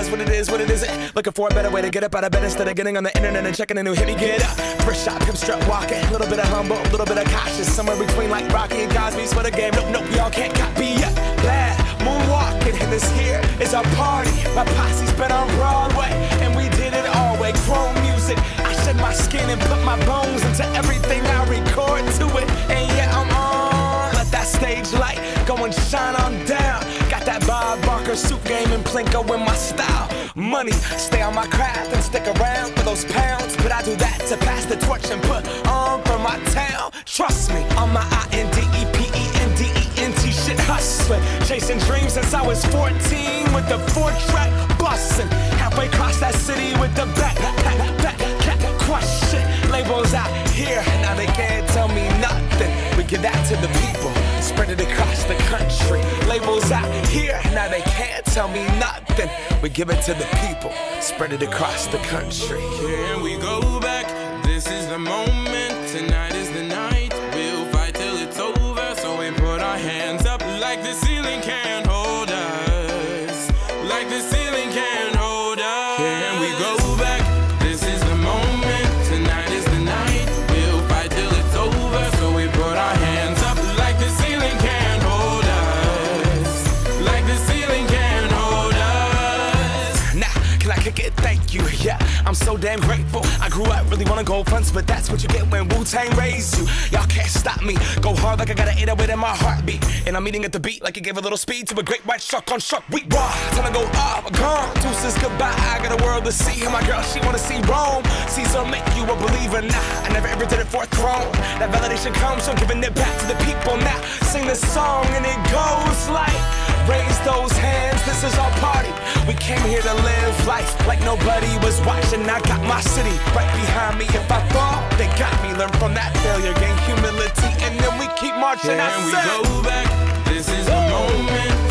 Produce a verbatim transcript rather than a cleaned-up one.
was, what it is, what it isn't. Looking for a better way to get up out of bed instead of getting on the internet and checking a new hit. Me get up, first shot, pimp strut walking. A little bit of humble, a little bit of cautious. Somewhere between like Rocky and Cosby's for the game. Nope, nope, y'all can't copy yet. Bad moonwalking, and this here is our party. My posse's been on Broadway, and we did it all way. Chrome music, I shed my skin and put my bones into everything I record to it. And yeah, I'm on. Let that stage light go and shine on down. Got that Bob Barker suit game and Plinko in my style. Money, stay on my craft and stick around for those pounds. But I do that to pass the torch and put on for my town. Trust me, on my I N D E P E N D E N T shit hustling. Chasing dreams since I was fourteen with the four track bustin'. Halfway across that city with the back, back, back, back, crush shit. Labels out here, now they can't tell me nothing. We give that to the people, spread it across the country. Labels out here, now they can't tell me nothing. We give it to the people, spread it across the country. Here we go back, this is the moment, tonight is the night. We'll fight till it's over, so we put our hands up like the ceiling can't hold us. Like the ceiling can't hold us. Here we go back, this is the moment, tonight is the night. We'll fight till it's over, so we put our hands up like the ceiling can't hold us. Like the ceiling can't hold us. Now, can I kick it? Thank you, yeah, I'm so damn grateful. I grew up really wanna go fronts, but that's what you get when Wu-Tang raised you. Y'all can't stop me, go hard like I got an eight oh eight in my heartbeat. And I'm eating at the beat like it gave a little speed to a great white shark on shark week. Raw, time to go up, gone, deuces goodbye. I got a world to see, and my girl, she wanna see Rome. Caesar make you a believer, nah, I never ever did it for a throne. That validation comes from giving it back to the people. Now, sing this song and it goes like, raise those hands, this is our party. We came here to live life like nobody was watching. I got my city right behind me. If I fall, they got me. Learn from that failure, gain humility, and then we keep marching. And we go back, this is the moment.